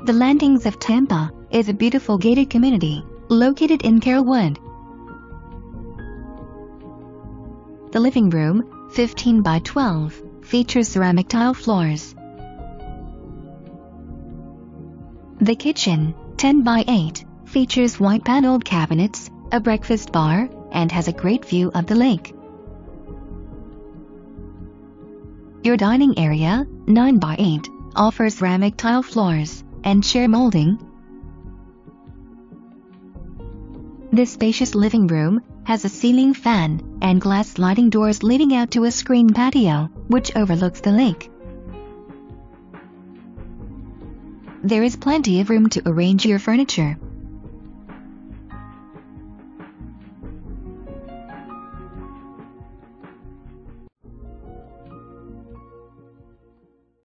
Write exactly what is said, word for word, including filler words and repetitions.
The Landings of Tampa is a beautiful gated community located in Carrollwood. The living room, fifteen by twelve, features ceramic tile floors. The kitchen, ten by eight, features white paneled cabinets, a breakfast bar, and has a great view of the lake. Your dining area, nine by eight, offers ceramic tile floors and chair molding. This spacious living room has a ceiling fan and glass sliding doors leading out to a screened patio, which overlooks the lake. There is plenty of room to arrange your furniture.